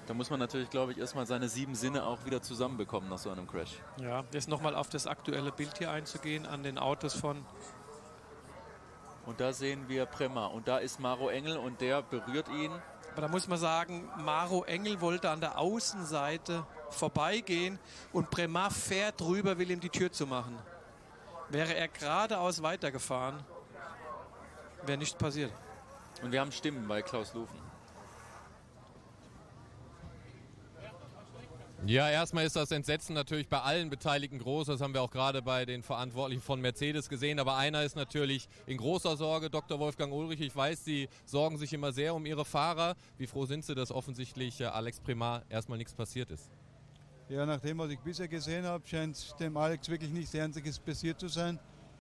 Da muss man natürlich, glaube ich, erstmal seine 7 Sinne auch wieder zusammenbekommen nach so einem Crash. Ja, jetzt nochmal auf das aktuelle Bild hier einzugehen, an den Autos von... Und da sehen wir Prema. Und da ist Maro Engel und der berührt ihn. Aber da muss man sagen, Maro Engel wollte an der Außenseite vorbeigehen und Prema fährt drüber, will ihm die Tür zumachen. Wäre er geradeaus weitergefahren, wäre nichts passiert. Und wir haben Stimmen bei Klaus Lufen. Ja, erstmal ist das Entsetzen natürlich bei allen Beteiligten groß. Das haben wir auch gerade bei den Verantwortlichen von Mercedes gesehen. Aber einer ist natürlich in großer Sorge, Dr. Wolfgang Ullrich. Ich weiß, Sie sorgen sich immer sehr um Ihre Fahrer. Wie froh sind Sie, dass offensichtlich Alex Prema erstmal nichts passiert ist? Ja, nach dem, was ich bisher gesehen habe, scheint dem Alex wirklich nichts Ernstiges passiert zu sein.